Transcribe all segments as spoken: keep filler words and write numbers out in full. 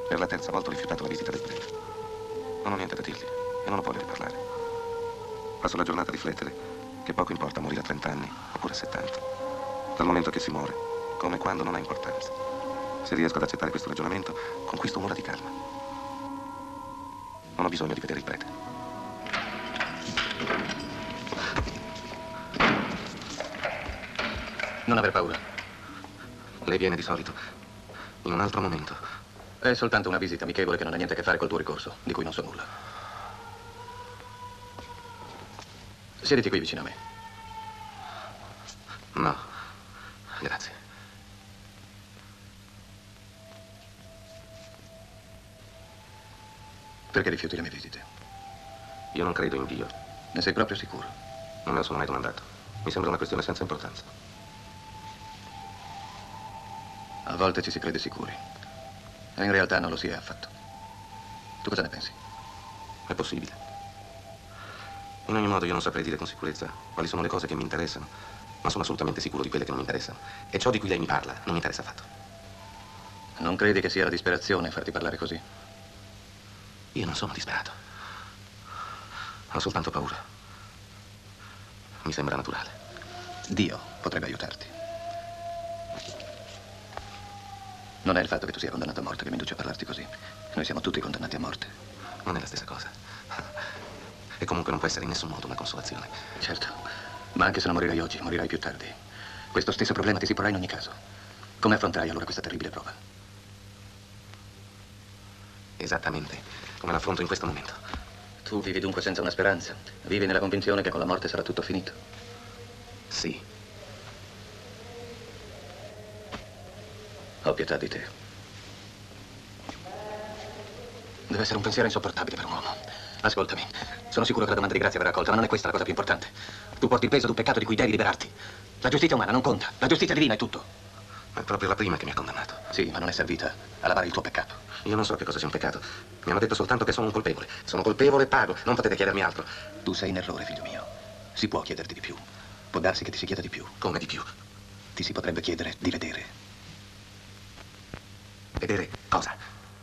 Per la terza volta ho rifiutato la visita del prete. Non ho niente da dirgli e non ho voglia di parlare. Passo la giornata a riflettere che poco importa morire a trenta anni oppure a settanta. Dal momento che si muore, come e quando, non ha importanza. Se riesco ad accettare questo ragionamento, conquisto un'ora di calma. Non ho bisogno di vedere il prete. Non aver paura. Lei viene di solito in un altro momento. È soltanto una visita amichevole che non ha niente a che fare col tuo ricorso, di cui non so nulla. Siediti qui vicino a me. No, grazie. Perché rifiuti le mie visite? Io non credo in Dio. Ne sei proprio sicuro? Non me lo sono mai domandato. Mi sembra una questione senza importanza. A volte ci si crede sicuri. E in realtà non lo si è affatto. Tu cosa ne pensi? È possibile. In ogni modo io non saprei dire con sicurezza quali sono le cose che mi interessano, ma sono assolutamente sicuro di quelle che non mi interessano. E ciò di cui lei mi parla non mi interessa affatto. Non credi che sia la disperazione farti parlare così? Io non sono disperato. Ho soltanto paura. Mi sembra naturale. Dio potrebbe aiutarti. Non è il fatto che tu sia condannato a morte che mi induce a parlarti così. Noi siamo tutti condannati a morte. Non è la stessa cosa. E comunque non può essere in nessun modo una consolazione. Certo, ma anche se non morirai oggi, morirai più tardi. Questo stesso problema ti si porrà in ogni caso. Come affronterai allora questa terribile prova? Esattamente come l'affronto in questo momento. Tu vivi dunque senza una speranza? Vivi nella convinzione che con la morte sarà tutto finito? Sì. Ho pietà di te. Deve essere un pensiero insopportabile per un uomo. Ascoltami, sono sicuro che la domanda di grazia verrà accolta, ma non è questa la cosa più importante. Tu porti il peso di un peccato di cui devi liberarti. La giustizia umana non conta, la giustizia divina è tutto. Ma è proprio la prima che mi ha condannato. Sì, ma non è servita a lavare il tuo peccato. Io non so che cosa sia un peccato. Mi hanno detto soltanto che sono un colpevole. Sono colpevole e pago. Non potete chiedermi altro. Tu sei in errore, figlio mio. Si può chiederti di più. Può darsi che ti si chieda di più. Come di più? Ti si potrebbe chiedere di vedere. Vedere cosa?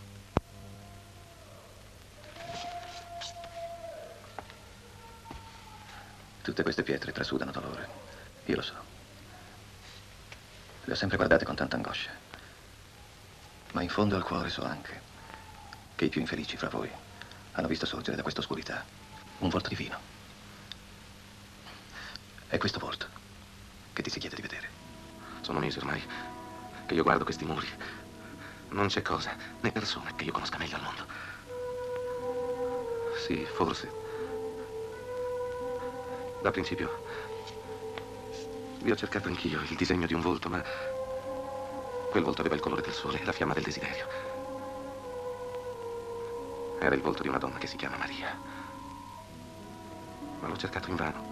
Tutte queste pietre trasudano dolore. Io lo so. Le ho sempre guardate con tanta angoscia. Ma in fondo al cuore so anche che i più infelici fra voi hanno visto sorgere da questa oscurità un volto divino. È questo volto che ti si chiede di vedere. Sono mesi ormai che io guardo questi muri. Non c'è cosa, né persona che io conosca meglio al mondo. Sì, forse. Da principio vi ho cercato anch'io il disegno di un volto, ma quel volto aveva il colore del sole e la fiamma del desiderio. Era il volto di una donna che si chiama Maria. Ma l'ho cercato invano.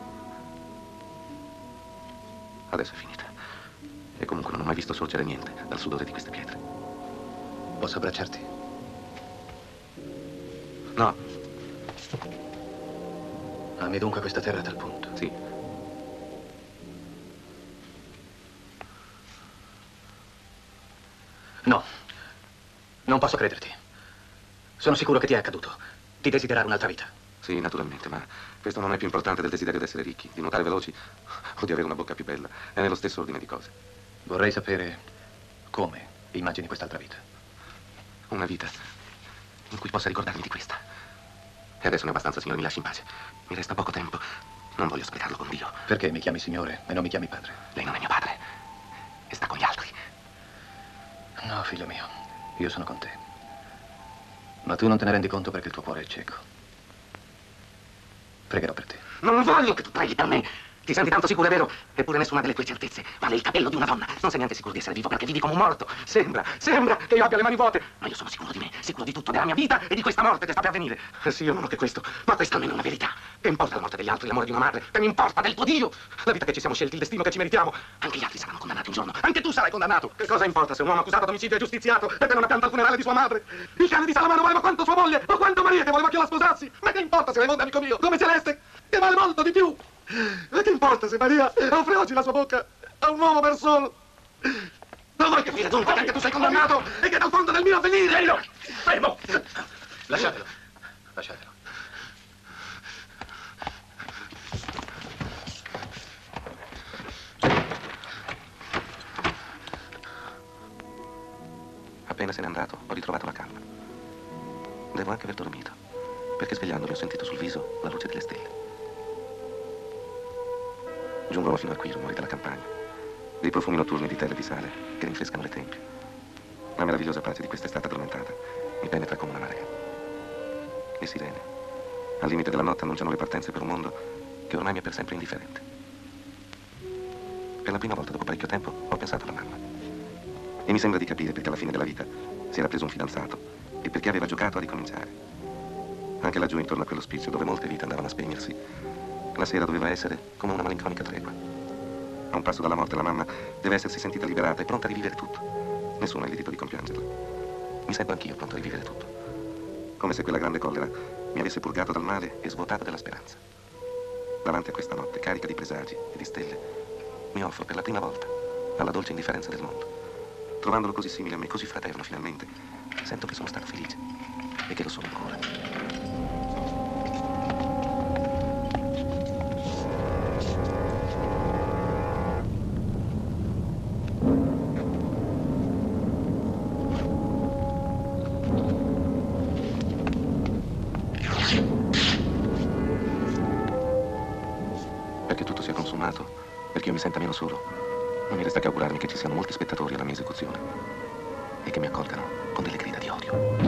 Adesso è finita. E comunque non ho mai visto sorgere niente dal sudore di queste pietre. Posso abbracciarti? No. Ami dunque questa terra a tal punto? Sì. No. Non posso crederti. Sono sicuro che ti è accaduto. Di desiderare un'altra vita. Sì, naturalmente, ma questo non è più importante del desiderio di essere ricchi, di nuotare veloci o di avere una bocca più bella. È nello stesso ordine di cose. Vorrei sapere come immagini quest'altra vita. Una vita in cui possa ricordarmi di questa. E adesso ne è abbastanza, signore, mi lasci in pace. Mi resta poco tempo. Non voglio sprecarlo con Dio. Perché mi chiami signore e non mi chiami padre? Lei non è mio padre. E sta con gli altri. No, figlio mio. Io sono con te. Ma tu non te ne rendi conto perché il tuo cuore è cieco. Pregherò per te. Non voglio che tu preghi per me. Ti senti tanto sicuro, è vero? Eppure nessuna delle tue certezze vale il capello di una donna. Non sei neanche sicuro di essere vivo perché vivi come un morto. Sembra, sembra che io abbia le mani vuote. Ma io sono sicuro di me, sicuro di tutto, della mia vita e di questa morte che sta per avvenire. Sì, io non ho che questo, ma questa almeno è una verità. Che importa la morte degli altri, l'amore di una madre? Che mi importa del tuo Dio? La vita che ci siamo scelti, il destino che ci meritiamo. Anche gli altri saranno condannati un giorno. Anche tu sarai condannato. Che cosa importa se un uomo accusato d'omicidio è giustiziato perché non ha pianto al funerale di sua madre? Il cane di Salamano voleva quanto sua moglie o quanto Maria che voleva che la sposassi. Ma che importa se Raimondo è amico mio, come Celeste, che vale molto di più? Ma che importa se Maria offre oggi la sua bocca a un uomo per solo? Non vuoi capire dunque che anche tu sei condannato e che dal fondo del mio avvenire io... Fermo! Lasciatelo. Lasciatelo. Appena se n'è andato, ho ritrovato la calma. Devo anche aver dormito, perché svegliandomi ho sentito sul viso la luce delle stelle. Giungono fino a qui i rumori della campagna, dei profumi notturni di terre di sale che rinfrescano le tempie. La meravigliosa pace di quest'estate addormentata mi penetra come una marea. Le sirene, al limite della notte, annunciano le partenze per un mondo che ormai mi è per sempre indifferente. Per la prima volta dopo parecchio tempo ho pensato alla mamma. E mi sembra di capire perché alla fine della vita si era preso un fidanzato e perché aveva giocato a ricominciare. Anche laggiù, intorno a quello spizio dove molte vite andavano a spegnersi, la sera doveva essere come una malinconica tregua. A un passo dalla morte la mamma deve essersi sentita liberata e pronta a rivivere tutto. Nessuno ha il diritto di compiangerla. Mi sento anch'io pronto a rivivere tutto. Come se quella grande collera mi avesse purgato dal male e svuotato della speranza. Davanti a questa notte, carica di presagi e di stelle, mi offro per la prima volta alla dolce indifferenza del mondo. Trovandolo così simile a me, così fraterno, finalmente, sento che sono stato felice e che lo sono ancora. Perché tutto sia consumato, perché io mi senta meno solo, non mi resta che augurarmi che ci siano molti spettatori alla mia esecuzione e che mi accolgano con delle grida di odio.